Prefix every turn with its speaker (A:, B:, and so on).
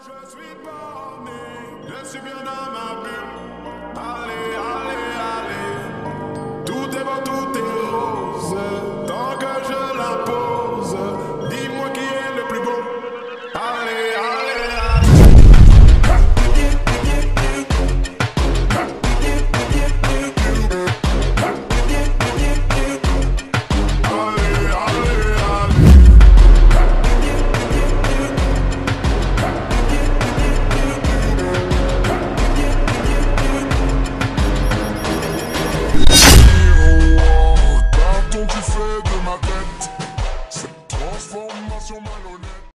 A: Je suis borné, je suis bien dans ma bulle.